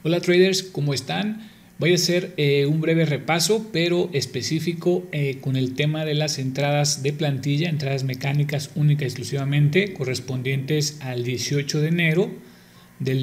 Hola traders, ¿cómo están? Voy a hacer un breve repaso, pero específico con el tema de las entradas de plantilla, entradas mecánicas única y exclusivamente, correspondientes al 18 de enero del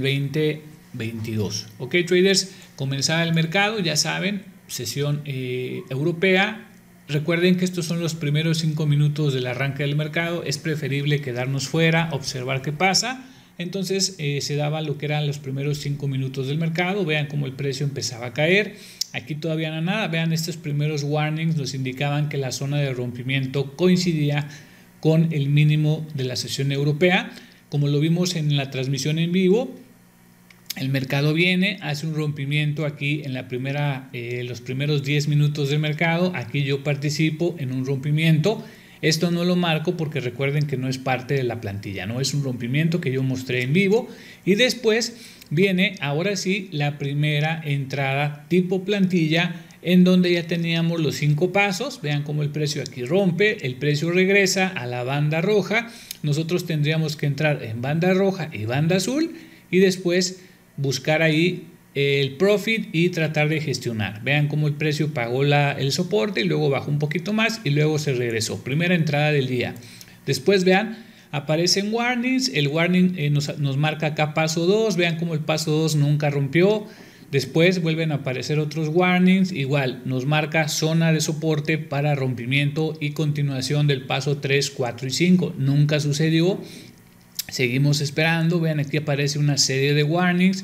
2022. Ok, traders, comenzaba el mercado, ya saben, sesión europea. Recuerden que estos son los primeros 5 minutos del arranque del mercado. Es preferible quedarnos fuera, observar qué pasa. Entonces se daba lo que eran los primeros 5 minutos del mercado. Vean cómo el precio empezaba a caer. Aquí todavía no nada. Vean, estos primeros warnings nos indicaban que la zona de rompimiento coincidía con el mínimo de la sesión europea. Como lo vimos en la transmisión en vivo, el mercado viene, hace un rompimiento aquí en los primeros 10 minutos del mercado. Aquí yo participo en un rompimiento. Esto no lo marco porque recuerden que no es parte de la plantilla, no es un rompimiento que yo mostré en vivo. Y después viene, ahora sí, la primera entrada tipo plantilla, en donde ya teníamos los 5 pasos. Vean cómo el precio aquí rompe, el precio regresa a la banda roja. Nosotros tendríamos que entrar en banda roja y banda azul y después buscar ahí el profit y tratar de gestionar. Vean cómo el precio pagó el soporte y luego bajó un poquito más y luego se regresó. Primera entrada del día. Después vean, aparecen warnings. El warning nos marca acá paso 2. Vean cómo el paso 2 nunca rompió. Después vuelven a aparecer otros warnings. Igual nos marca zona de soporte para rompimiento y continuación del paso 3, 4 y 5. Nunca sucedió. Seguimos esperando. Vean, aquí aparece una serie de warnings.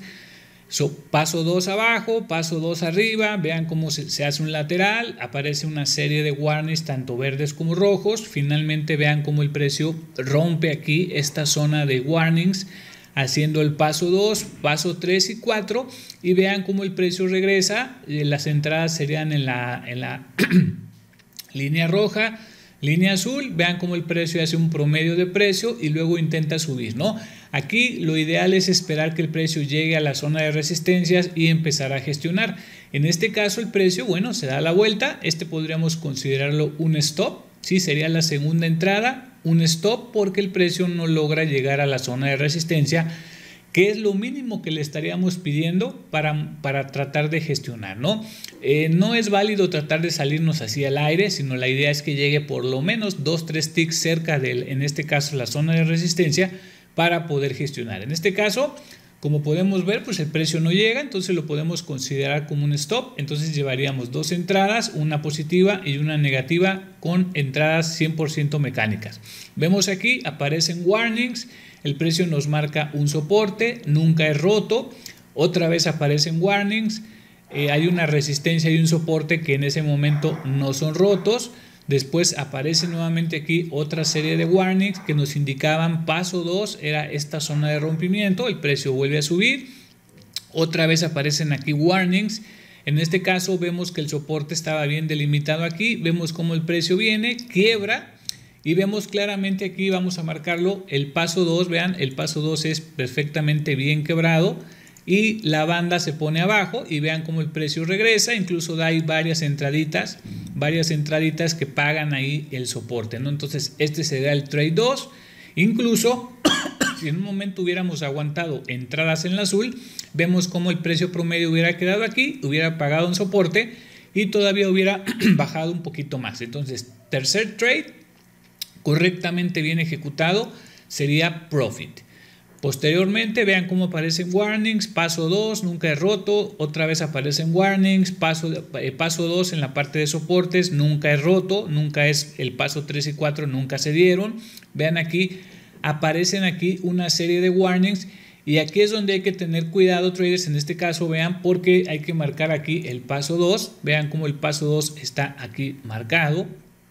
Paso 2 abajo, paso 2 arriba. Vean cómo se hace un lateral. Aparece una serie de warnings, tanto verdes como rojos. Finalmente vean cómo el precio rompe aquí esta zona de warnings, haciendo el paso 2, paso 3 y 4. Y vean cómo el precio regresa. Las entradas serían en la línea roja, línea azul. Vean cómo el precio hace un promedio de precio y luego intenta subir, ¿no? Aquí lo ideal es esperar que el precio llegue a la zona de resistencias y empezar a gestionar. En este caso el precio, bueno, se da la vuelta. Podríamos considerarlo un stop. Sí, sería la segunda entrada, un stop, porque el precio no logra llegar a la zona de resistencia, que es lo mínimo que le estaríamos pidiendo para tratar de gestionar, ¿no? No es válido tratar de salirnos hacia el aire, sino la idea es que llegue por lo menos 2-3 ticks cerca de, en este caso, la zona de resistencia, para poder gestionar. En este caso, como podemos ver, pues el precio no llega, entonces lo podemos considerar como un stop. Entonces llevaríamos 2 entradas, una positiva y una negativa, con entradas 100% mecánicas. Vemos aquí, aparecen warnings, el precio nos marca un soporte, nunca es roto. Otra vez aparecen warnings, hay una resistencia y un soporte que en ese momento no son rotos. Después aparece nuevamente aquí otra serie de warnings que nos indicaban paso 2, era esta zona de rompimiento, el precio vuelve a subir. Otra vez aparecen aquí warnings. En este caso vemos que el soporte estaba bien delimitado aquí, vemos cómo el precio viene, quiebra y vemos claramente aquí, vamos a marcarlo, el paso 2, vean, el paso 2 es perfectamente bien quebrado y la banda se pone abajo y vean cómo el precio regresa. Incluso da ahí varias entraditas que pagan ahí el soporte, ¿no? Entonces este sería el trade 2. Incluso si en un momento hubiéramos aguantado entradas en el azul, vemos cómo el precio promedio hubiera quedado aquí, hubiera pagado un soporte y todavía hubiera bajado un poquito más. Entonces, tercer trade correctamente bien ejecutado sería profit. Posteriormente vean cómo aparecen warnings, paso 2 nunca es roto, otra vez aparecen warnings, paso 2 en la parte de soportes nunca es roto, nunca es el paso 3 y 4 nunca se dieron. Vean aquí, aparecen aquí una serie de warnings y aquí es donde hay que tener cuidado, traders. En este caso vean, porque hay que marcar aquí el paso 2, vean cómo el paso 2 está aquí marcado,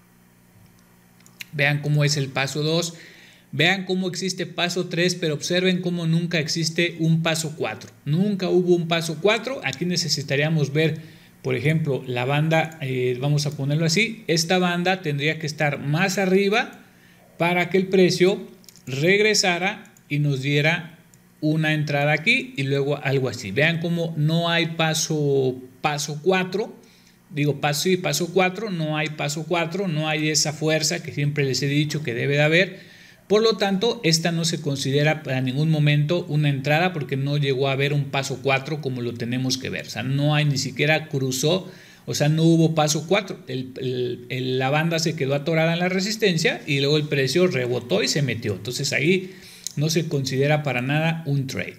vean cómo es el paso 2. Vean cómo existe paso 3, pero observen cómo nunca existe un paso 4. Nunca hubo un paso 4. Aquí necesitaríamos ver, por ejemplo, la banda, vamos a ponerlo así. Esta banda tendría que estar más arriba para que el precio regresara y nos diera una entrada aquí y luego algo así. Vean cómo no hay paso 4. Digo, paso 4, no hay paso 4, no hay esa fuerza que siempre les he dicho que debe de haber Por lo tanto, esta no se considera para ningún momento una entrada porque no llegó a haber un paso 4 como lo tenemos que ver. O sea, no hay, ni siquiera cruzó, o sea, no hubo paso 4. La banda se quedó atorada en la resistencia y luego el precio rebotó y se metió. Entonces ahí no se considera para nada un trade.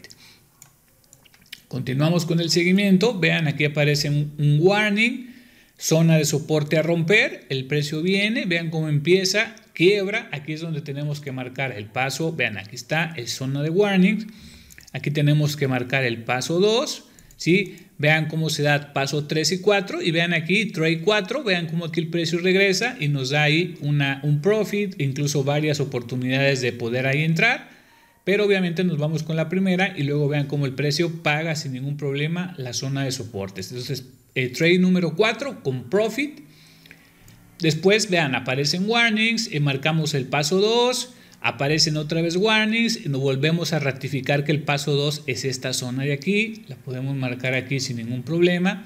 Continuamos con el seguimiento. Vean, aquí aparece un warning, zona de soporte a romper, el precio viene, vean cómo empieza, quiebra, aquí es donde tenemos que marcar el paso, vean, aquí está, es zona de warning, aquí tenemos que marcar el paso 2, ¿sí? Vean cómo se da paso 3 y 4 y vean aquí trade 4, vean cómo aquí el precio regresa y nos da ahí un profit, incluso varias oportunidades de poder ahí entrar. Pero obviamente nos vamos con la primera y luego vean cómo el precio paga sin ningún problema la zona de soportes. Entonces, trade número 4 con profit. Después, vean, aparecen warnings, marcamos el paso 2, aparecen otra vez warnings, y nos volvemos a ratificar que el paso 2 es esta zona de aquí. La podemos marcar aquí sin ningún problema.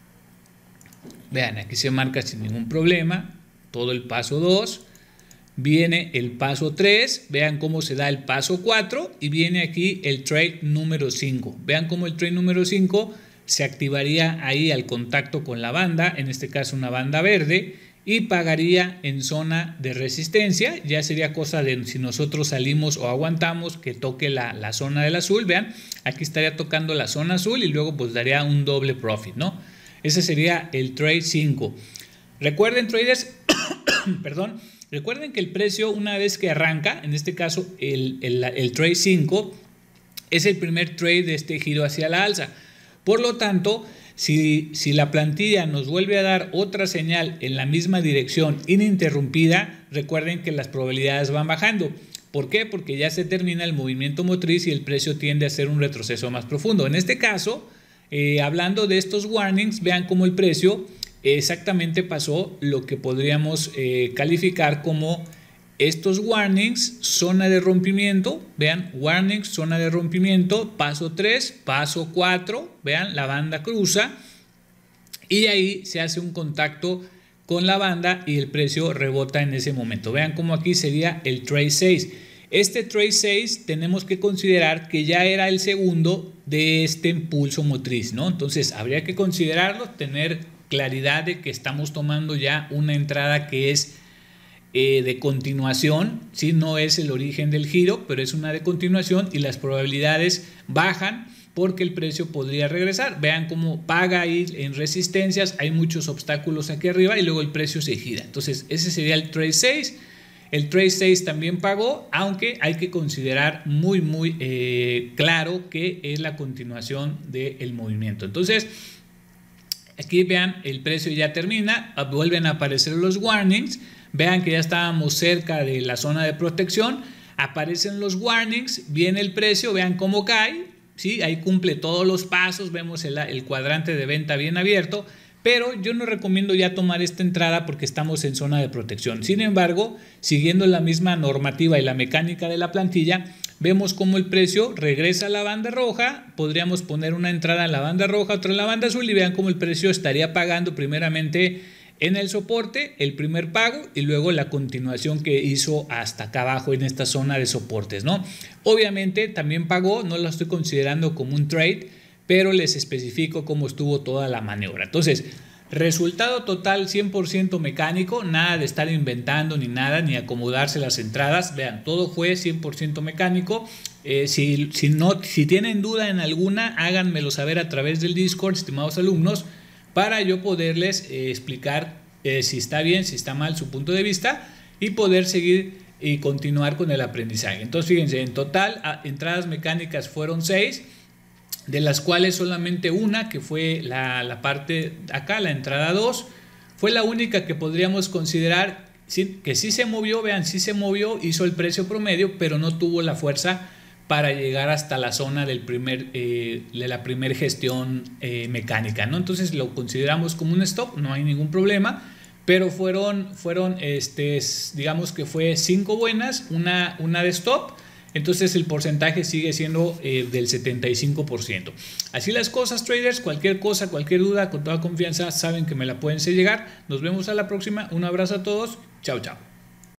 Vean, aquí se marca sin ningún problema todo el paso 2. Viene el paso 3, vean cómo se da el paso 4 y viene aquí el trade número 5. Vean cómo el trade número 5 se activaría ahí al contacto con la banda, en este caso una banda verde, y pagaría en zona de resistencia. Ya sería cosa de si nosotros salimos o aguantamos que toque la zona del azul. Vean, aquí estaría tocando la zona azul y luego pues daría un doble profit, ¿no? Ese sería el trade 5. Recuerden, traders, perdón, recuerden que el precio una vez que arranca, en este caso el trade 5, es el primer trade de este giro hacia la alza. Por lo tanto, si la plantilla nos vuelve a dar otra señal en la misma dirección ininterrumpida, recuerden que las probabilidades van bajando. ¿Por qué? Porque ya se termina el movimiento motriz y el precio tiende a hacer un retroceso más profundo. En este caso, hablando de estos warnings, vean cómo el precio exactamente pasó lo que podríamos calificar como estos warnings, zona de rompimiento, vean, warnings, zona de rompimiento, paso 3, paso 4, vean, la banda cruza y ahí se hace un contacto con la banda y el precio rebota en ese momento. Vean cómo aquí sería el trade 6. Este trade 6 tenemos que considerar que ya era el segundo de este impulso motriz, ¿no? Entonces habría que considerarlo, tener claridad de que estamos tomando ya una entrada que es de continuación, ¿sí? No es el origen del giro, pero es una de continuación y las probabilidades bajan porque el precio podría regresar. Vean cómo paga ahí en resistencias, hay muchos obstáculos aquí arriba y luego el precio se gira. Entonces ese sería el trade 6. El trade 6 también pagó, aunque hay que considerar muy claro que es la continuación del movimiento. Entonces aquí vean, el precio ya termina, vuelven a aparecer los warnings, vean que ya estábamos cerca de la zona de protección, aparecen los warnings, viene el precio, vean cómo cae, ¿sí? Ahí cumple todos los pasos, vemos el cuadrante de venta bien abierto, pero yo no recomiendo ya tomar esta entrada porque estamos en zona de protección. Sin embargo, siguiendo la misma normativa y la mecánica de la plantilla, vemos cómo el precio regresa a la banda roja, podríamos poner una entrada en la banda roja, otra en la banda azul y vean cómo el precio estaría pagando primeramente en el soporte, el primer pago y luego la continuación que hizo hasta acá abajo en esta zona de soportes, ¿no? Obviamente también pagó, no lo estoy considerando como un trade, pero les especifico cómo estuvo toda la maniobra. Entonces, resultado total 100% mecánico, nada de estar inventando ni nada, ni acomodarse las entradas. Vean, todo fue 100% mecánico. Si tienen duda en alguna, háganmelo saber a través del Discord, estimados alumnos, para yo poderles explicar si está bien, si está mal su punto de vista y poder seguir y continuar con el aprendizaje. Entonces, fíjense, en total, entradas mecánicas fueron 6. De las cuales solamente una, que fue la parte acá, la entrada 2, fue la única que podríamos considerar que sí se movió, vean, sí se movió, hizo el precio promedio, pero no tuvo la fuerza para llegar hasta la zona de la primer gestión mecánica, ¿no? Entonces lo consideramos como un stop, no hay ningún problema, pero fueron digamos que fue 5 buenas, una de stop. Entonces el porcentaje sigue siendo del 75%. Así las cosas, traders. Cualquier cosa, cualquier duda, con toda confianza saben que me la pueden hacer llegar. Nos vemos a la próxima. Un abrazo a todos. Chao, chao.